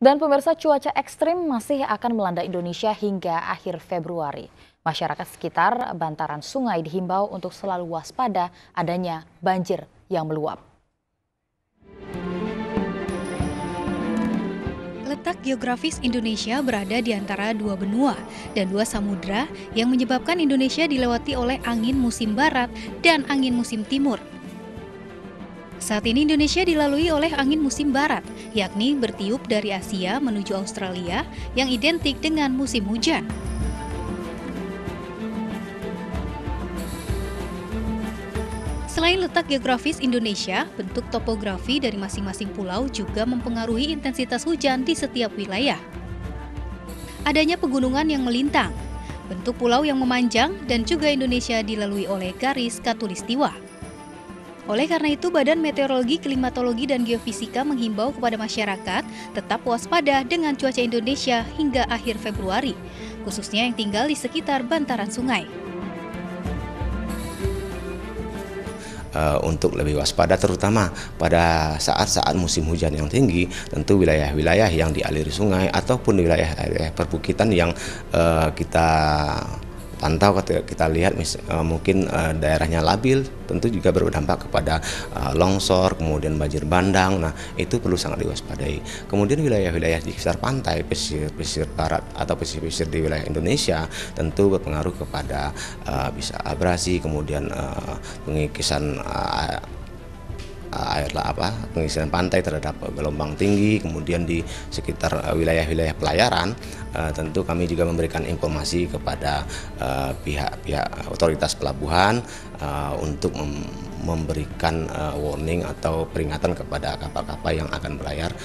Dan pemirsa, cuaca ekstrim masih akan melanda Indonesia hingga akhir Februari. Masyarakat sekitar bantaran sungai dihimbau untuk selalu waspada adanya banjir yang meluap. Letak geografis Indonesia berada di antara dua benua dan dua samudra yang menyebabkan Indonesia dilewati oleh angin musim barat dan angin musim timur. Saat ini Indonesia dilalui oleh angin musim barat, yakni bertiup dari Asia menuju Australia yang identik dengan musim hujan. Selain letak geografis Indonesia, bentuk topografi dari masing-masing pulau juga mempengaruhi intensitas hujan di setiap wilayah. Adanya pegunungan yang melintang, bentuk pulau yang memanjang, dan juga Indonesia dilalui oleh garis khatulistiwa. Oleh karena itu, Badan Meteorologi, Klimatologi, dan Geofisika menghimbau kepada masyarakat tetap waspada dengan cuaca Indonesia hingga akhir Februari, khususnya yang tinggal di sekitar bantaran sungai. Untuk lebih waspada terutama pada saat-saat musim hujan yang tinggi, tentu wilayah-wilayah yang dialiri sungai ataupun wilayah perbukitan yang kita pantau, kita lihat mungkin daerahnya labil, tentu juga berdampak kepada longsor, kemudian banjir bandang. Nah, itu perlu sangat diwaspadai. Kemudian wilayah-wilayah di sekitar pantai, pesisir barat atau pesisir di wilayah Indonesia tentu berpengaruh kepada bisa abrasi, kemudian pengikisan pengisian pantai terhadap gelombang tinggi. Kemudian di sekitar wilayah-wilayah pelayaran, tentu kami juga memberikan informasi kepada pihak-pihak otoritas pelabuhan untuk memberikan warning atau peringatan kepada kapal-kapal yang akan berlayar.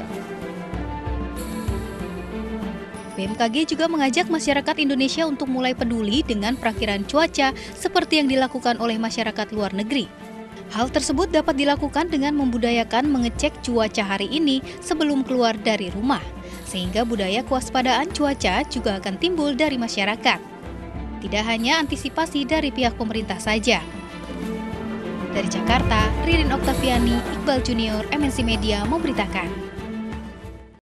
BMKG juga mengajak masyarakat Indonesia untuk mulai peduli dengan perakiraan cuaca seperti yang dilakukan oleh masyarakat luar negeri. Hal tersebut dapat dilakukan dengan membudayakan mengecek cuaca hari ini sebelum keluar dari rumah, sehingga budaya kewaspadaan cuaca juga akan timbul dari masyarakat. Tidak hanya antisipasi dari pihak pemerintah saja. Dari Jakarta, Ririn Oktaviani, Iqbal Junior, MNC Media memberitakan.